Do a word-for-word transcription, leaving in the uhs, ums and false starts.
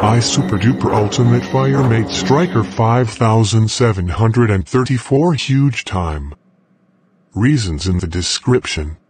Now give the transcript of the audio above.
buy Super Duper Ultimate Firemate Striker five thousand seven hundred thirty-four huge time. Reasons in the description.